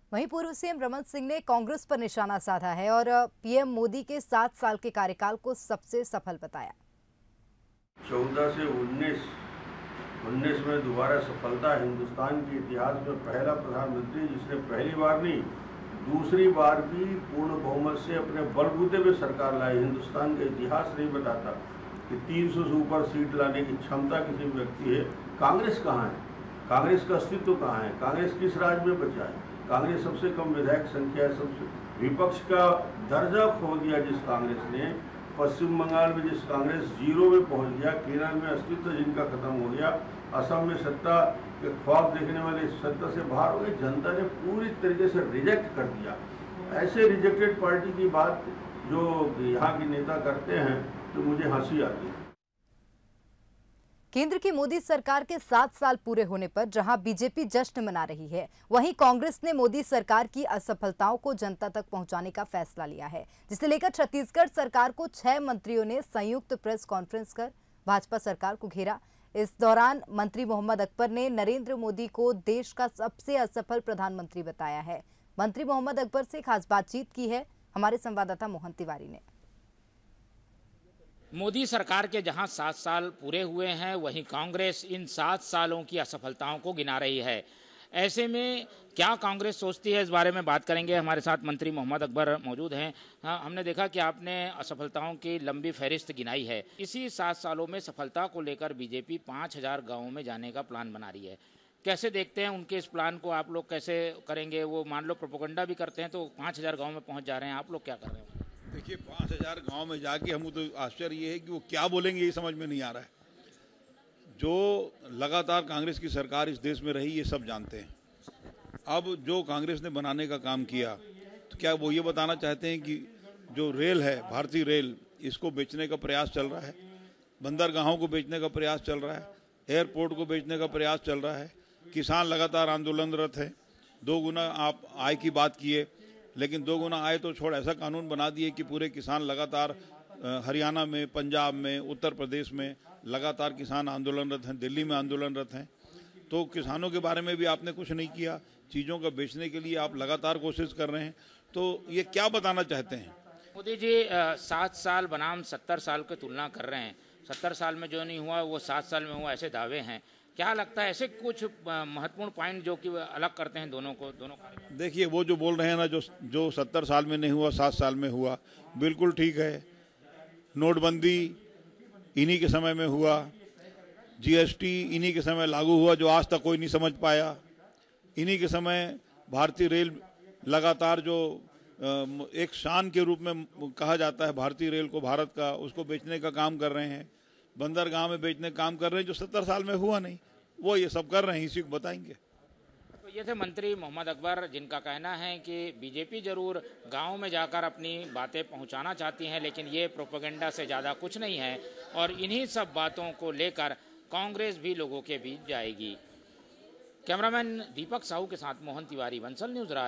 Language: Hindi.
वहीं पूर्व सीएम रमन सिंह ने कांग्रेस पर निशाना साधा है और पीएम मोदी के 7 साल के कार्यकाल को सबसे सफल बताया। 14 से 19 में दोबारा सफलता। हिंदुस्तान के इतिहास में पहला प्रधानमंत्री जिसने पहली बार नहीं दूसरी बार भी पूर्ण बहुमत से अपने बलबूते पे सरकार लाई। हिंदुस्तान का इतिहास नहीं बताता कि 300 से ऊपर सीट लाने की क्षमता किसी व्यक्ति है। कांग्रेस कहाँ है? कांग्रेस का अस्तित्व कहाँ है? कांग्रेस किस राज्य में बचा है? कांग्रेस सबसे कम विधायक संख्या है, सबसे विपक्ष का दर्जा खो दिया जिस कांग्रेस ने। पश्चिम बंगाल में जिस कांग्रेस जीरो में पहुंच गया, केरल में अस्तित्व जिनका खत्म हो गया, असम में सत्ता के ख्वाब देखने वाले सत्ता से बाहर हो गए। जनता ने पूरी तरीके से रिजेक्ट कर दिया। ऐसे रिजेक्टेड पार्टी की बात जो यहाँ के नेता करते हैं तो मुझे हंसी आती है। केंद्र की मोदी सरकार के 7 साल पूरे होने पर जहां बीजेपी जश्न मना रही है, वहीं कांग्रेस ने मोदी सरकार की असफलताओं को जनता तक पहुंचाने का फैसला लिया है, जिसे लेकर छत्तीसगढ़ सरकार को 6 मंत्रियों ने संयुक्त प्रेस कॉन्फ्रेंस कर भाजपा सरकार को घेरा। इस दौरान मंत्री मोहम्मद अकबर ने नरेंद्र मोदी को देश का सबसे असफल प्रधानमंत्री बताया है। मंत्री मोहम्मद अकबर से खास बातचीत की है हमारे संवाददाता मोहन तिवारी ने। मोदी सरकार के जहां 7 साल पूरे हुए हैं, वहीं कांग्रेस इन 7 सालों की असफलताओं को गिना रही है। ऐसे में क्या कांग्रेस सोचती है, इस बारे में बात करेंगे। हमारे साथ मंत्री मोहम्मद अकबर मौजूद हैं। हाँ, हमने देखा कि आपने असफलताओं की लंबी फहरिस्त गिनाई है। इसी 7 सालों में सफलता को लेकर बीजेपी 5000 गाँवों में जाने का प्लान बना रही है। कैसे देखते हैं उनके इस प्लान को? आप लोग कैसे करेंगे? वो मान लो प्रोपेगेंडा भी करते हैं तो 5000 गाँव में पहुँच जा रहे हैं, आप लोग क्या कर रहे हैं? देखिए, 5000 गांव में जाके हम तो आश्चर्य ये है कि वो क्या बोलेंगे ये समझ में नहीं आ रहा है। जो लगातार कांग्रेस की सरकार इस देश में रही ये सब जानते हैं। अब जो कांग्रेस ने बनाने का काम किया तो क्या वो ये बताना चाहते हैं कि जो रेल है, भारतीय रेल, इसको बेचने का प्रयास चल रहा है, बंदरगाहों को बेचने का प्रयास चल रहा है, एयरपोर्ट को बेचने का प्रयास चल रहा है। किसान लगातार आंदोलनरत है। 2 गुना आप आय की बात किए, लेकिन 2 गुना आए तो छोड़, ऐसा कानून बना दिए कि पूरे किसान लगातार हरियाणा में, पंजाब में, उत्तर प्रदेश में लगातार किसान आंदोलनरत हैं, दिल्ली में आंदोलनरत हैं। तो किसानों के बारे में भी आपने कुछ नहीं किया। चीज़ों का बेचने के लिए आप लगातार कोशिश कर रहे हैं। तो ये क्या बताना चाहते हैं? मोदी जी 7 साल बनाम 70 साल की तुलना कर रहे हैं। 70 साल में जो नहीं हुआ वो 7 साल में हुआ, ऐसे दावे हैं। क्या लगता है ऐसे कुछ महत्वपूर्ण पॉइंट जो कि अलग करते हैं दोनों को? देखिए, वो जो बोल रहे हैं ना, जो 70 साल में नहीं हुआ 7 साल में हुआ, बिल्कुल ठीक है। नोटबंदी इन्हीं के समय में हुआ, जीएसटी इन्हीं के समय लागू हुआ जो आज तक कोई नहीं समझ पाया। इन्हीं के समय भारतीय रेल लगातार जो एक शान के रूप में कहा जाता है भारतीय रेल को, भारत का, उसको बेचने का काम कर रहे हैं। बंदरगाह में बेचने का काम कर रहे हैं जो 70 साल में हुआ नहीं। वो ये सब कर रहे हैं, इसी को बताएंगे। तो ये थे मंत्री मोहम्मद अकबर, जिनका कहना है कि बीजेपी जरूर गांव में जाकर अपनी बातें पहुंचाना चाहती है, लेकिन ये प्रोपेगेंडा से ज़्यादा कुछ नहीं है और इन्हीं सब बातों को लेकर कांग्रेस भी लोगों के बीच जाएगी। कैमरामैन दीपक साहू के साथ मोहन तिवारी, बंसल न्यूज़।